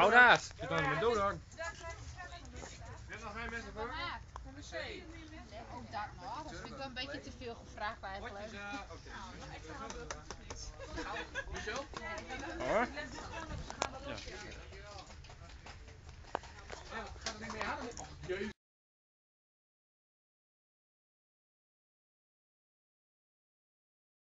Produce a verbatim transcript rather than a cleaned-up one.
Donaat! Je kan er met donor. Je hebt nog geen mensen voor? Ook dat nog, dat vind ik wel een beetje te veel gevraagd eigenlijk. Potjes, uh, oké. Okay. Hoezo? Hoor. Ja. Gaat het niet meer aan?